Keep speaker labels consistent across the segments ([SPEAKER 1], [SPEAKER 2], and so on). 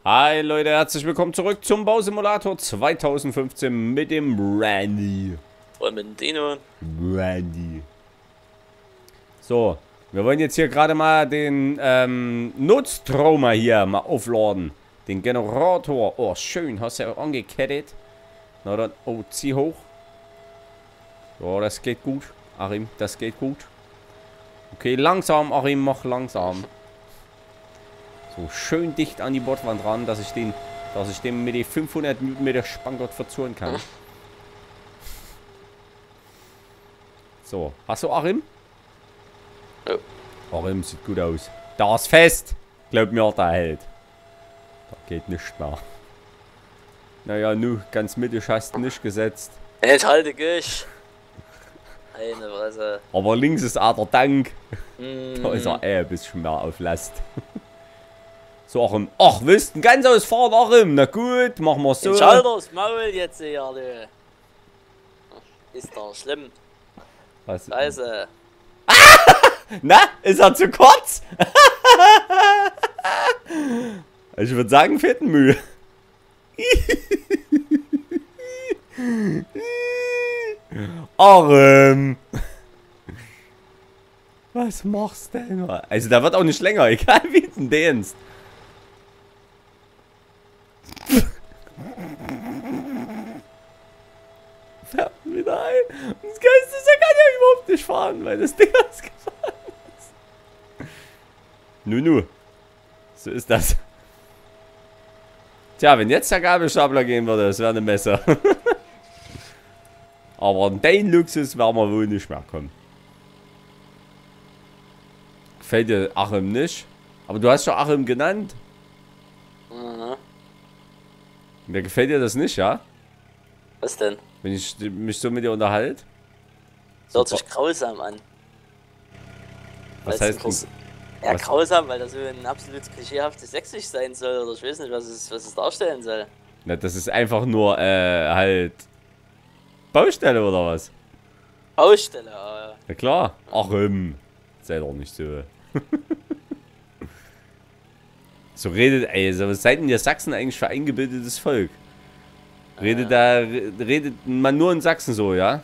[SPEAKER 1] Hi Leute, herzlich willkommen zurück zum Bausimulator 2015 mit dem Randy.
[SPEAKER 2] Und mit dem Dino.
[SPEAKER 1] Randy. So, wir wollen jetzt hier gerade mal den Notstromer hier mal aufladen. Den Generator. Oh, schön, hast du ja angekettet. Na dann, oh, zieh hoch. Ja, das geht gut. Achim, das geht gut. Okay, langsam, Achim, mach langsam. So schön dicht an die Bordwand ran, dass ich den mit den 500 Newtonmeter Spanngurt verzurren kann. So, hast du Achim?
[SPEAKER 2] Ja.
[SPEAKER 1] Achim sieht gut aus. Da ist fest. Glaub mir, der hält. Da geht nichts mehr. Naja, nu, ganz mittig hast du nicht gesetzt.
[SPEAKER 2] Jetzt halte ich. Eine Fresse.
[SPEAKER 1] Aber links ist auch der Dank.
[SPEAKER 2] Mm.
[SPEAKER 1] Da ist er ein bisschen mehr auf Last. So, Achim. Ach, willst du ein ganz ausfahren, Achim? Na gut, machen wir so.
[SPEAKER 2] Jetzt halt das Maul jetzt hier, du. Ist doch schlimm.
[SPEAKER 1] Was?
[SPEAKER 2] Scheiße.
[SPEAKER 1] Na, ist er zu kurz? Ich würde sagen, fetten Mühe. Achim. Was machst du denn? Also, da wird auch nicht länger, egal wie du den dehnst. Fährt wieder ein. Das Geist ist, er kann ja überhaupt nicht fahren, weil das Ding ausgefahren ist. Nu. So ist das. Tja, wenn jetzt der Gabelstapler gehen würde, das wäre eine Messe. Aber in den Luxus werden wir wohl nicht mehr kommen. Gefällt dir Achim nicht? Aber du hast schon Achim genannt.
[SPEAKER 2] Mhm.
[SPEAKER 1] Mir gefällt dir das nicht, ja?
[SPEAKER 2] Was denn?
[SPEAKER 1] Wenn ich mich so mit dir unterhalte?
[SPEAKER 2] Hört sich grausam an.
[SPEAKER 1] Was
[SPEAKER 2] Weil's
[SPEAKER 1] heißt
[SPEAKER 2] ein Ja,
[SPEAKER 1] was?
[SPEAKER 2] grausam, weil das so ein absolut klischeehaftes Sächsisch sein soll. Oder ich weiß nicht, was es darstellen soll.
[SPEAKER 1] Na, das ist einfach nur, halt... Baustelle oder was?
[SPEAKER 2] Baustelle,
[SPEAKER 1] Na klar. Achim. Sei doch nicht so. So redet, ey, so, was seid denn ihr Sachsen eigentlich für eingebildetes Volk? Redet man nur in Sachsen so, ja?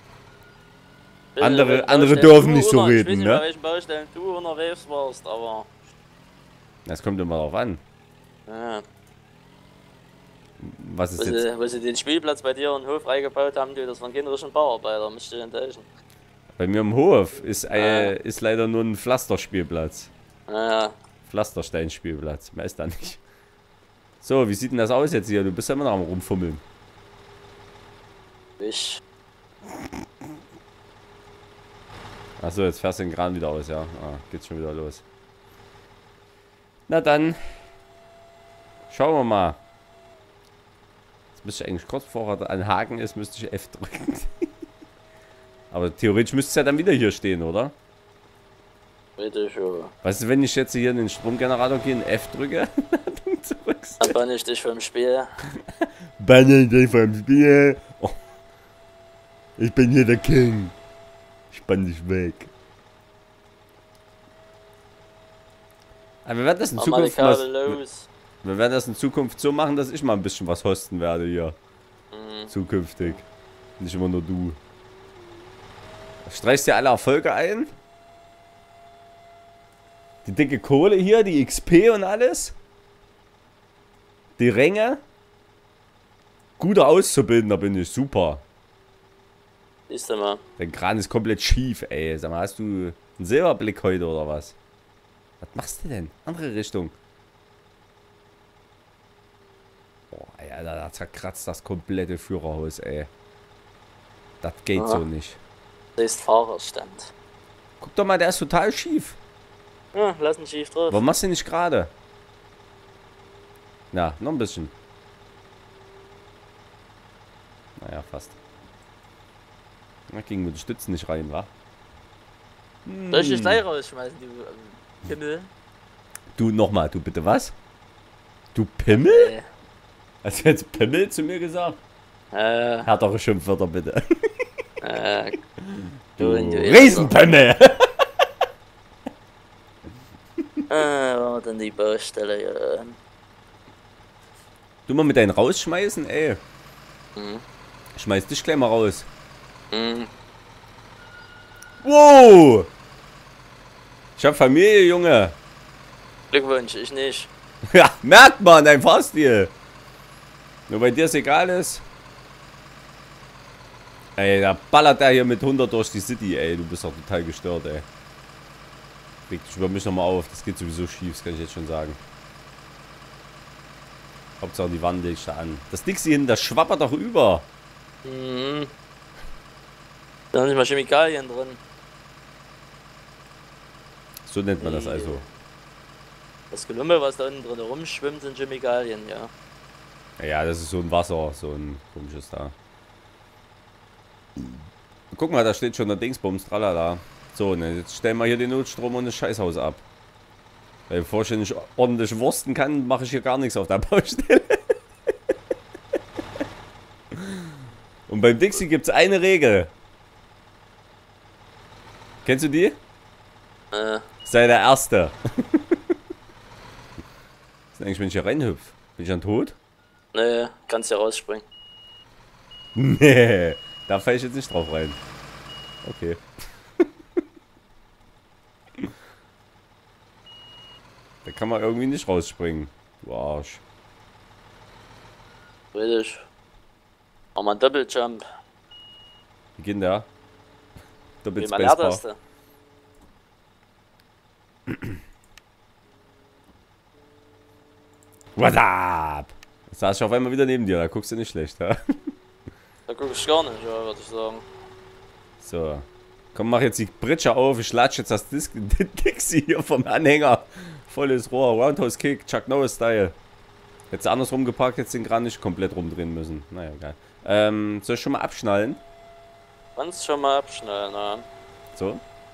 [SPEAKER 1] Andere dürfen nicht so reden,
[SPEAKER 2] ich weiß nicht,
[SPEAKER 1] ne?
[SPEAKER 2] bei welchen Baustellen du unterwegs warst, aber...
[SPEAKER 1] Das kommt immer drauf an.
[SPEAKER 2] Ja.
[SPEAKER 1] Was ist jetzt?
[SPEAKER 2] Wo sie den Spielplatz bei dir in den Hof reingebaut haben, du, das waren generischen Bauarbeiter, müsste ich enttäuschen.
[SPEAKER 1] Bei mir im Hof ist leider nur ein Pflasterspielplatz.
[SPEAKER 2] Naja.
[SPEAKER 1] Pflastersteinspielplatz. Mehr ist da nicht. So, wie sieht denn das aus jetzt hier? Du bist ja immer noch am Rumfummeln. Achso, jetzt fährst du den Kran wieder aus, ja. Ah, geht's schon wieder los. Na dann. Schauen wir mal. Jetzt müsste ich eigentlich kurz bevor er an Haken ist, müsste ich F drücken. Aber theoretisch müsste es ja dann wieder hier stehen, oder?
[SPEAKER 2] Bitte schon.
[SPEAKER 1] Weißt du, wenn ich jetzt hier in den Stromgenerator gehe und F drücke, dann zurück.
[SPEAKER 2] Dann bann ich dich vom Spiel.
[SPEAKER 1] Banne dich vom Spiel. Oh. Ich bin hier der King. Ich bann dich weg. Aber wir werden das in Zukunft wir werden das in Zukunft so machen, dass ich mal ein bisschen was hosten werde hier.
[SPEAKER 2] Mhm.
[SPEAKER 1] Zukünftig. Nicht immer nur du. Streichst dir alle Erfolge ein? Die dicke Kohle hier, die XP und alles? Die Ränge? Guter Auszubildender bin ich, super.
[SPEAKER 2] Siehst du mal.
[SPEAKER 1] Dein Kran ist komplett schief, ey. Sag mal, hast du einen Silberblick heute oder was? Was machst du denn? Andere Richtung. Boah, ey, Alter, da zerkratzt das komplette Führerhaus, ey. Das geht so nicht.
[SPEAKER 2] Das ist Fahrerstand.
[SPEAKER 1] Guck doch mal, der ist total schief.
[SPEAKER 2] Ja, lass ihn schief drauf.
[SPEAKER 1] Warum machst du nicht gerade? Na, noch ein bisschen. Naja, fast. Da gingen wir die Stützen nicht rein, wa?
[SPEAKER 2] Soll ich dich gleich rausschmeißen, du Pimmel?
[SPEAKER 1] Du, nochmal, du bitte was? Du Pimmel?
[SPEAKER 2] Nee.
[SPEAKER 1] Hast du jetzt Pimmel zu mir gesagt? Härtere Schimpfwörter bitte.
[SPEAKER 2] Du
[SPEAKER 1] Riesenpimmel!
[SPEAKER 2] war denn die Baustelle hier?
[SPEAKER 1] Du mal mit deinen rausschmeißen, ey.
[SPEAKER 2] Mhm.
[SPEAKER 1] Schmeiß dich gleich mal raus.
[SPEAKER 2] Mhm.
[SPEAKER 1] Wow! Ich hab Familie, Junge.
[SPEAKER 2] Glückwunsch, ich nicht.
[SPEAKER 1] Ja, merkt man, dein Fahrstil. Nur bei dir es egal ist. Ey, da ballert der hier mit 100 durch die City, ey. Du bist doch total gestört, ey. Reg dich über mich nochmal auf. Das geht sowieso schief, das kann ich jetzt schon sagen. Hauptsache die Wand legt da an. Das Dixie hinten, das schwappert doch über.
[SPEAKER 2] Mhm. Da sind nicht mal Chemikalien drin.
[SPEAKER 1] So nennt man das also.
[SPEAKER 2] Das Gelummel, was da unten drin rumschwimmt, sind Chemikalien, ja.
[SPEAKER 1] Ja, das ist so ein Wasser, so ein komisches da. Guck mal, da steht schon der Dingsbums, tralala. So, ne, jetzt stellen wir hier den Notstrom und das Scheißhaus ab. Weil bevor ich nicht ordentlich wursten kann, mache ich hier gar nichts auf der Baustelle. Und beim Dixie gibt es eine Regel. Kennst du die? Sei der Erste. Was ist eigentlich, wenn ich hier reinhüpf? Bin ich dann tot?
[SPEAKER 2] Nee, kannst ja rausspringen.
[SPEAKER 1] Nee, da falle ich jetzt nicht drauf rein. Okay. Da kann man irgendwie nicht rausspringen. Du Arsch.
[SPEAKER 2] Richtig. Mach mal einen Doppeljump.
[SPEAKER 1] Wie geht denn der? Doppelt
[SPEAKER 2] Wie man lernt das
[SPEAKER 1] Spacebar.
[SPEAKER 2] da?
[SPEAKER 1] What up? Jetzt saß ich auf einmal wieder neben dir, da guckst du nicht schlecht, ja?
[SPEAKER 2] Da guck ich gar nicht, ja, würde ich sagen.
[SPEAKER 1] So. Komm, mach jetzt die Britsche auf, ich latsche jetzt das Dixie hier vom Anhänger. Volles Rohr, Roundhouse Kick, Chuck Norris Style. Jetzt andersrum geparkt, jetzt den Kran nicht komplett rumdrehen müssen. Naja, egal. Soll ich schon mal abschnallen?
[SPEAKER 2] Kannst schon mal abschnallen, ja.
[SPEAKER 1] So.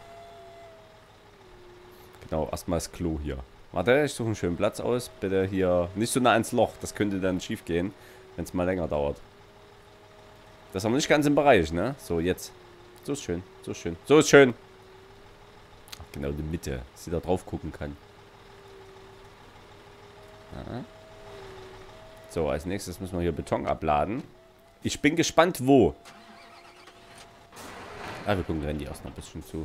[SPEAKER 1] Genau, erstmal das Klo hier. Warte, ich suche einen schönen Platz aus. Bitte hier nicht so nah ins Loch. Das könnte dann schief gehen, wenn es mal länger dauert. Das haben wir nicht ganz im Bereich, ne? So, jetzt. So ist schön, so ist schön. So ist schön. Ach, genau, die Mitte, dass sie da drauf gucken kann. Aha. So, als nächstes müssen wir hier Beton abladen. Ich bin gespannt, wo. Ah, wir gucken Randy erst noch ein bisschen zu.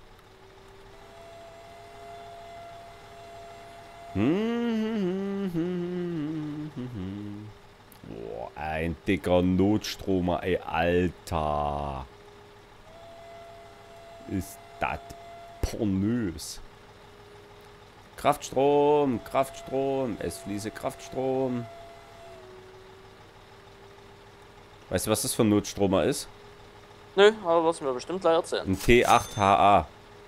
[SPEAKER 1] Boah, ein dicker Notstromer, ey, Alter. Ist das pornös. Kraftstrom, Kraftstrom, es fließe Kraftstrom. Weißt du, was das für ein Notstromer ist?
[SPEAKER 2] Nö, aber wirst du mir bestimmt gleich erzählen.
[SPEAKER 1] Ein T8HA.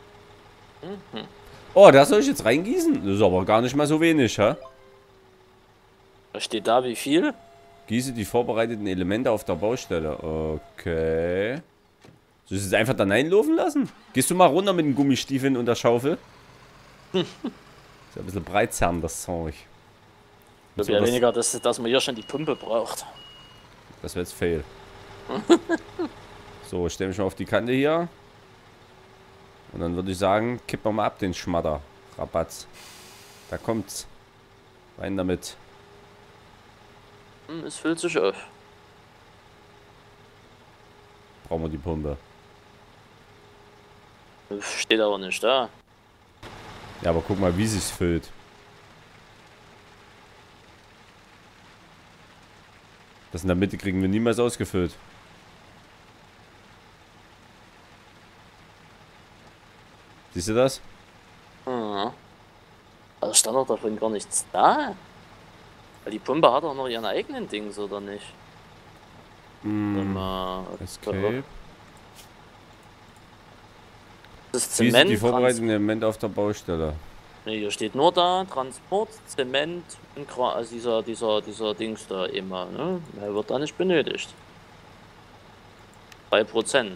[SPEAKER 1] Oh, da soll ich jetzt reingießen? Das ist aber gar nicht mal so wenig, hä?
[SPEAKER 2] Was steht da, wie viel?
[SPEAKER 1] Gieße die vorbereiteten Elemente auf der Baustelle. Okay. Soll ich es einfach da reinlaufen lassen? Gehst du mal runter mit den Gummistiefeln und der Schaufel? Ist ja ein bisschen breizern, das Zeug.
[SPEAKER 2] Ich glaube ja weniger, dass man hier schon die Pumpe braucht.
[SPEAKER 1] Das wäre jetzt fail. So, ich stelle mich mal auf die Kante hier. Und dann würde ich sagen, kippen wir mal ab den Schmatter. Rabatz. Da kommt's. Rein damit.
[SPEAKER 2] Es füllt sich auf.
[SPEAKER 1] Brauchen wir die Pumpe.
[SPEAKER 2] Steht aber nicht da.
[SPEAKER 1] Ja, aber guck mal, wie sich's füllt. Das in der Mitte kriegen wir niemals ausgefüllt. Siehst du das?
[SPEAKER 2] Mhm. Also stand doch davon gar nichts da. Weil die Pumpe hat doch noch ihren eigenen Dings, oder nicht?
[SPEAKER 1] Escape.
[SPEAKER 2] Das ist
[SPEAKER 1] Wie sind
[SPEAKER 2] Zement.
[SPEAKER 1] die vorbereiteten Elemente auf der Baustelle?
[SPEAKER 2] Ne, hier steht nur da, Transport, Zement und also dieser Dings da immer, ne? Der wird da nicht benötigt. 3%.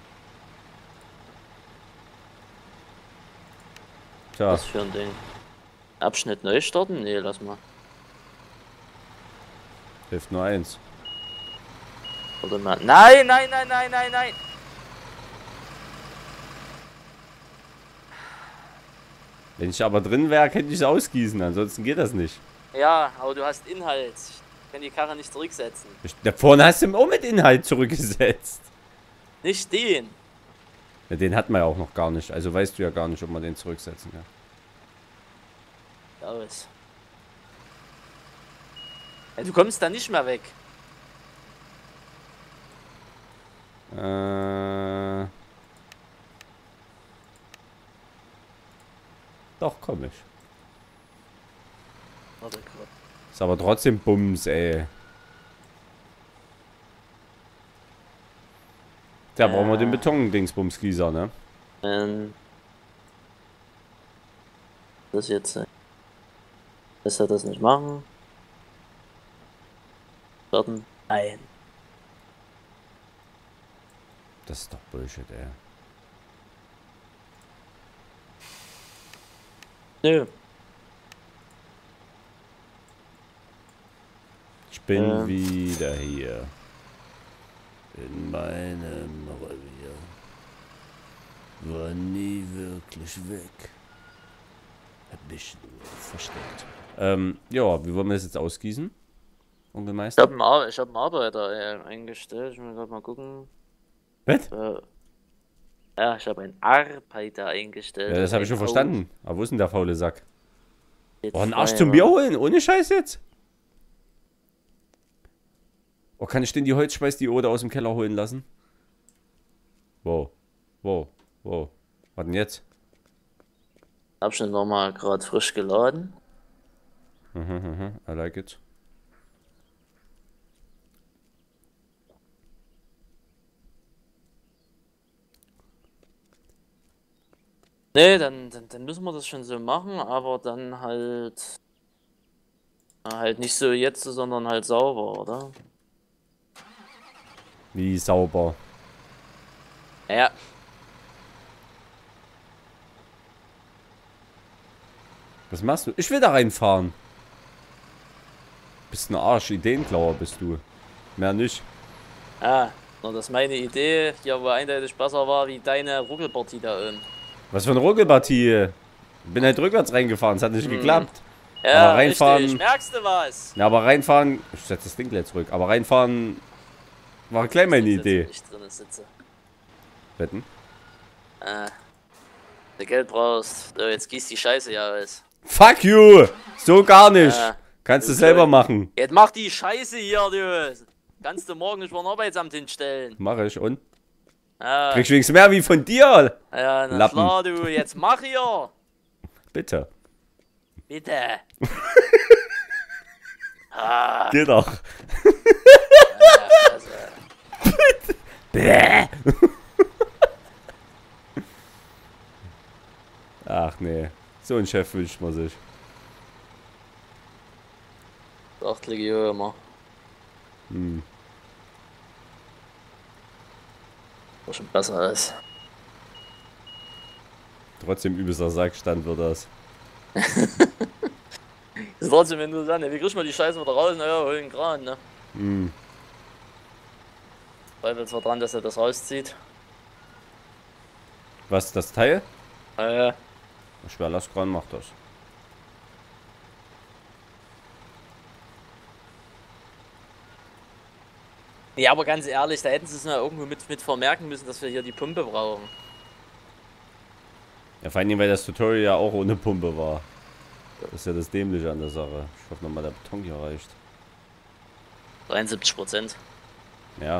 [SPEAKER 1] Tja,
[SPEAKER 2] Was für ein Ding? Abschnitt neu starten? Ne, lass mal.
[SPEAKER 1] hilft nur eins.
[SPEAKER 2] Oder mal. Nein, nein, nein, nein, nein, nein! Wenn
[SPEAKER 1] ich aber drin wäre, könnte ich es ausgießen, ansonsten geht das nicht.
[SPEAKER 2] Ja, aber du hast Inhalt. kann die Karre nicht zurücksetzen.
[SPEAKER 1] Da vorne hast du auch mit Inhalt zurückgesetzt.
[SPEAKER 2] Nicht den.
[SPEAKER 1] Ja, den hat man ja auch noch gar nicht. Also weißt du ja gar nicht, ob man den zurücksetzen kann.
[SPEAKER 2] Ja, was? Ja, du kommst da nicht mehr weg.
[SPEAKER 1] Doch, komm ich.
[SPEAKER 2] Warte, kurz.
[SPEAKER 1] Ist aber trotzdem Bums, ey. Da brauchen wir den Beton-Dingsbums-Gießer, ne?
[SPEAKER 2] Das jetzt. Lässt er das nicht machen? Starten? Nein.
[SPEAKER 1] Das ist doch Bullshit, ey.
[SPEAKER 2] Nö.
[SPEAKER 1] Ich bin wieder hier. In meinem Revier. War nie wirklich weg. Hab mich nur versteckt. Ja, wie wollen wir das jetzt ausgießen? Onkelmeister?
[SPEAKER 2] Ich hab einen Arbeiter eingestellt. Ich muss grad mal gucken.
[SPEAKER 1] Was?
[SPEAKER 2] Ja, ich habe einen Arbeiter eingestellt.
[SPEAKER 1] Ja, das habe ich schon verstanden. Aber wo ist denn der faule Sack?
[SPEAKER 2] Jetzt
[SPEAKER 1] Oh, einen Arsch zum Bier holen? Ohne Scheiß jetzt? Oh, kann ich denn die Holzschweißdiode aus dem Keller holen lassen? Wow. Wow. Wow. Was denn jetzt?
[SPEAKER 2] Hab schon nochmal gerade frisch geladen.
[SPEAKER 1] I like it.
[SPEAKER 2] Nee, dann müssen wir das schon so machen, aber dann halt nicht so jetzt, sondern halt sauber, oder?
[SPEAKER 1] Wie sauber.
[SPEAKER 2] Ja.
[SPEAKER 1] Was machst du? Ich will da reinfahren. Bist ein Arsch, Ideenklauer bist du. Mehr nicht.
[SPEAKER 2] Ah, nur das ist meine Idee, die aber eindeutig besser war wie deine Ruckelpartie da oben.
[SPEAKER 1] Was für eine Ruckelpartie. Bin halt rückwärts reingefahren, es hat nicht geklappt.
[SPEAKER 2] Ja,
[SPEAKER 1] aber reinfahren.
[SPEAKER 2] richtig. Merkst du was?
[SPEAKER 1] Ja, aber reinfahren. Ich setze das Ding gleich zurück. Aber reinfahren war gleich meine Idee.
[SPEAKER 2] Ich drin sitze.
[SPEAKER 1] Wetten?
[SPEAKER 2] Wenn du Geld brauchst, so, jetzt gießt die Scheiße ja aus.
[SPEAKER 1] Fuck you! So gar nicht.
[SPEAKER 2] Ja.
[SPEAKER 1] Kannst du selber machen.
[SPEAKER 2] Jetzt mach die Scheiße hier, du. Kannst du morgen nicht vor ein Arbeitsamt hinstellen.
[SPEAKER 1] Mach ich und?
[SPEAKER 2] Ja.
[SPEAKER 1] Kriegst wenigstens mehr wie von dir.
[SPEAKER 2] Ja, na
[SPEAKER 1] Lappen.
[SPEAKER 2] klar, du. Jetzt mach hier.
[SPEAKER 1] Bitte.
[SPEAKER 2] Bitte. Ah.
[SPEAKER 1] Geh doch.
[SPEAKER 2] Also.
[SPEAKER 1] Bäh. Ach nee. So ein Chef wünscht man sich.
[SPEAKER 2] Achtlige Jahre immer. War schon besser als.
[SPEAKER 1] Trotzdem übelster Sackstand wird das.
[SPEAKER 2] Das ist trotzdem interessant. Wie kriegt man die Scheiße wieder raus? Naja, hol den Kran, ne? Zweifel zwar dran, dass er das rauszieht.
[SPEAKER 1] Was, das Teil? Schwerlastkran macht das.
[SPEAKER 2] Ja, aber ganz ehrlich, da hätten sie es mal irgendwo mit vermerken müssen, dass wir hier die Pumpe brauchen.
[SPEAKER 1] Ja, vor allem, weil das Tutorial ja auch ohne Pumpe war. Das ist ja das Dämliche an der Sache. Ich hoffe nochmal, der Beton hier reicht.
[SPEAKER 2] 73%.
[SPEAKER 1] Ja.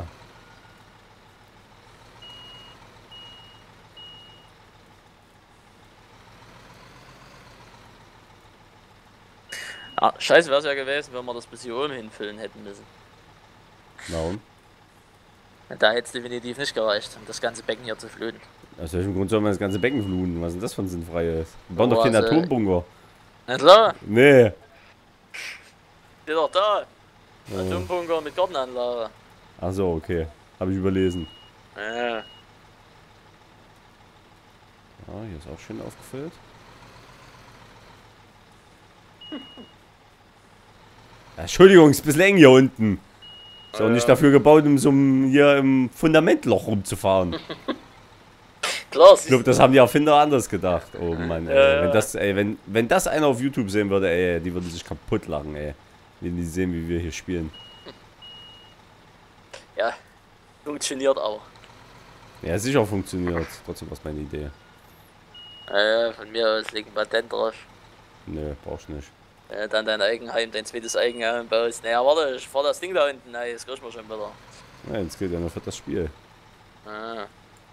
[SPEAKER 2] Ah, scheiße wäre es ja gewesen, wenn wir das bis hier oben hinfüllen hätten müssen.
[SPEAKER 1] Warum?
[SPEAKER 2] Da hätte es definitiv nicht gereicht, um das ganze Becken hier zu fluten.
[SPEAKER 1] Aus welchem Grund soll man das ganze Becken fluten? Was ist denn das für ein sinnfreies? Wir bauen doch keinen
[SPEAKER 2] also,
[SPEAKER 1] Atombunker.
[SPEAKER 2] Na klar,
[SPEAKER 1] Nee.
[SPEAKER 2] steht doch da. Atombunker mit Gartenanlage.
[SPEAKER 1] Ach so, okay. Habe ich überlesen.
[SPEAKER 2] Ja.
[SPEAKER 1] Ah, hier ist auch schön aufgefüllt. Ja, Entschuldigung, ist ein bisschen eng hier unten. Ist auch nicht dafür gebaut, um so hier im Fundamentloch rumzufahren.
[SPEAKER 2] Klar,
[SPEAKER 1] Ich glaube, das haben die Erfinder anders gedacht. Oh Mann, ey.
[SPEAKER 2] Ja.
[SPEAKER 1] Wenn das einer auf YouTube sehen würde, ey, die würden sich kaputt lachen, ey. Wenn die sehen, wie wir hier spielen.
[SPEAKER 2] Ja, funktioniert auch.
[SPEAKER 1] Ja, sicher funktioniert. Trotzdem war es meine Idee.
[SPEAKER 2] Von mir aus liegt ein Patent drauf.
[SPEAKER 1] Nö, brauchst nicht.
[SPEAKER 2] Dann dein Eigenheim, dein zweites Eigenheim baust. Naja, warte, ich fahr das Ding da hinten. Nein, das krieg ich mir schon wieder.
[SPEAKER 1] Ja, jetzt geht ja nur für das Spiel.
[SPEAKER 2] Ah.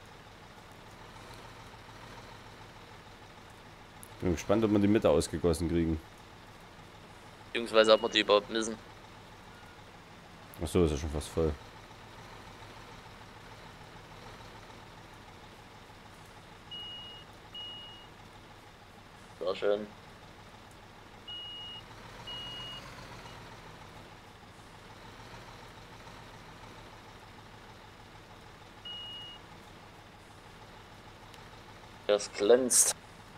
[SPEAKER 1] Bin gespannt, ob wir die Mitte ausgegossen kriegen.
[SPEAKER 2] Beziehungsweise ob wir die überhaupt müssen.
[SPEAKER 1] Achso, ist ja schon fast voll.
[SPEAKER 2] Sehr schön. Das glänzt.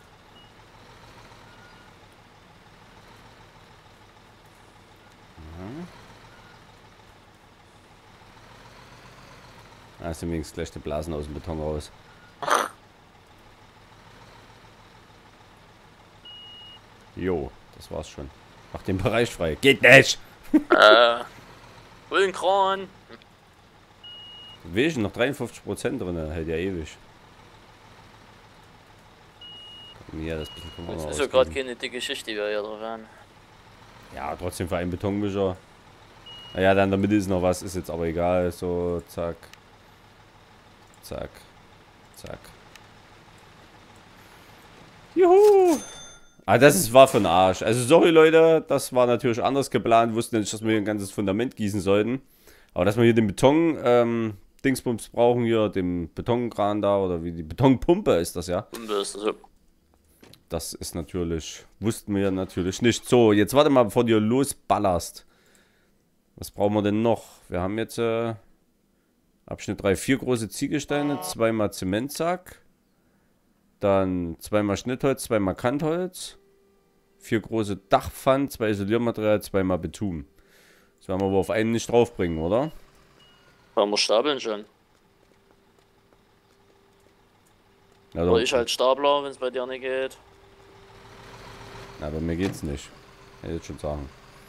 [SPEAKER 1] Ah, sind wenigstens gleich die Blasen aus dem Beton raus. Jo, das war's schon. Mach den Bereich frei. Geht nicht!
[SPEAKER 2] Hol den Kran.
[SPEAKER 1] Wesen noch 53% drin, hält ja ewig. Ja, das bisschen können wir
[SPEAKER 2] Das
[SPEAKER 1] noch
[SPEAKER 2] ist ja gerade
[SPEAKER 1] auskriegen.
[SPEAKER 2] keine dicke Schicht, die wir hier drauf haben.
[SPEAKER 1] Ja, trotzdem für einen Betonmischer. Naja, dann in der Mitte ist noch was, ist jetzt aber egal. So, zack. Zack. Zack. Juhu! Ah, war für den Arsch. Also sorry Leute, das war natürlich anders geplant. Wussten nicht, dass wir hier ein ganzes Fundament gießen sollten. Aber dass wir hier den Beton, Dingsbums brauchen hier, den Betonkran da oder wie die Betonpumpe ist das ja.
[SPEAKER 2] Pumpe ist das so.
[SPEAKER 1] Das ist natürlich, wussten wir natürlich nicht. So, jetzt warte mal, bevor du losballerst. Was brauchen wir denn noch? Wir haben jetzt Abschnitt 3, 4 große Ziegelsteine, 2 Zementsack. Dann 2 Schnittholz, 2 Kantholz. 4 große Dachpfannen, 2 Isoliermaterial, 2 Beton. Das werden wir aber auf einen nicht draufbringen, oder?
[SPEAKER 2] Wollen wir stapeln schon?
[SPEAKER 1] Ja,
[SPEAKER 2] Oder ich halt Stapler, wenn es bei dir nicht geht.
[SPEAKER 1] Na, bei mir geht's nicht. Hätte ich schon sagen.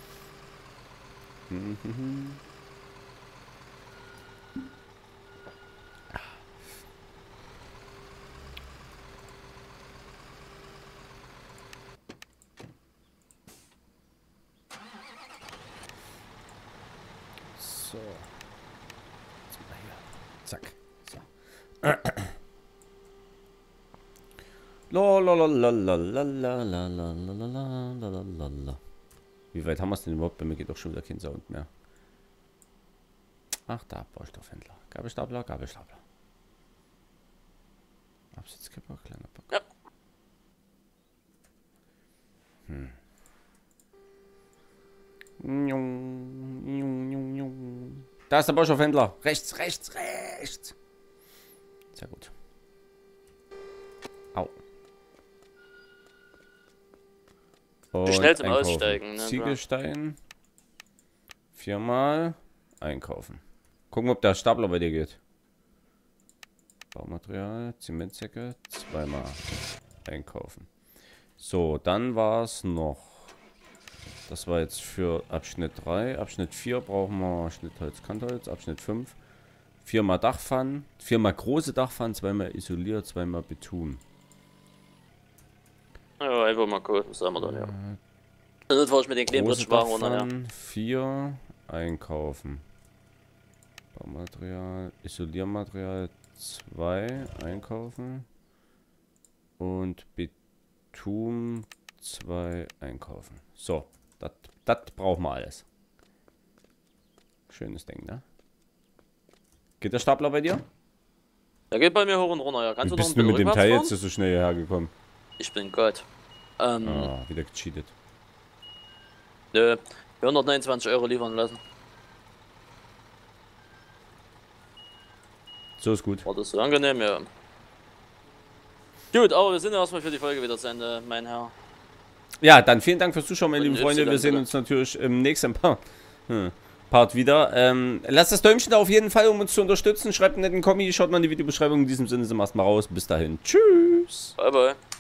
[SPEAKER 1] So. Jetzt mal hier. Zack. So. Lalalalalalalalalalalalala. Wie weit haben wir es denn überhaupt? Bei mir geht doch schon wieder kein Sound mehr. Ach, da, Baustoffhändler. Gabelstapler, Gabelstapler. Absitzkipper, kleiner Bock.
[SPEAKER 2] Ja.
[SPEAKER 1] Da ist der Baustoffhändler. Rechts, rechts, rechts. Sehr gut. Au. Und
[SPEAKER 2] Schnell zum
[SPEAKER 1] einkaufen.
[SPEAKER 2] Aussteigen. Ne?
[SPEAKER 1] Ziegelstein. 4-mal einkaufen. Gucken, ob der Stapler bei dir geht. Baumaterial, Zementsäcke, 2-mal einkaufen. So, dann war es noch. Das war jetzt für Abschnitt 3. Abschnitt 4 brauchen wir Schnittholz, Kantholz. Abschnitt 5. 4-mal Dachpfannen. 4-mal große Dachpfannen, 2-mal isoliert, 2-mal Beton.
[SPEAKER 2] Ja, einfach mal gucken, was sagen wir dann, ja. Dann fahr ich mit den kleinen
[SPEAKER 1] Große
[SPEAKER 2] Blitzschwagen runter, ja.
[SPEAKER 1] Dachpfannen, 4 einkaufen. Baumaterial, Isoliermaterial 2 einkaufen. Und Beton 2 einkaufen. So, das brauchen wir alles. Schönes Ding, ne? Geht der Stapler bei dir?
[SPEAKER 2] Der geht bei mir hoch und runter, ja. Kannst
[SPEAKER 1] Wie
[SPEAKER 2] du noch
[SPEAKER 1] bist
[SPEAKER 2] ein
[SPEAKER 1] du
[SPEAKER 2] bisschen
[SPEAKER 1] mit dem
[SPEAKER 2] rückwärts
[SPEAKER 1] Teil
[SPEAKER 2] fahren?
[SPEAKER 1] jetzt so schnell hierher gekommen?
[SPEAKER 2] Ich bin Gott.
[SPEAKER 1] Wieder gecheatet.
[SPEAKER 2] Nö, 129 € liefern lassen.
[SPEAKER 1] So ist gut.
[SPEAKER 2] War das so angenehm, ja. Gut, aber wir sind ja erstmal für die Folge wieder zu Ende, mein Herr.
[SPEAKER 1] Ja, dann vielen Dank fürs Zuschauen, meine
[SPEAKER 2] Und
[SPEAKER 1] lieben Freunde. Wir
[SPEAKER 2] Y,
[SPEAKER 1] sehen
[SPEAKER 2] bitte.
[SPEAKER 1] uns natürlich im nächsten Part wieder. Lasst das Däumchen da auf jeden Fall, um uns zu unterstützen. Schreibt einen netten Kommi, schaut mal in die Videobeschreibung. In diesem Sinne sind wir erstmal raus. Bis dahin. Tschüss.
[SPEAKER 2] Bye, bye.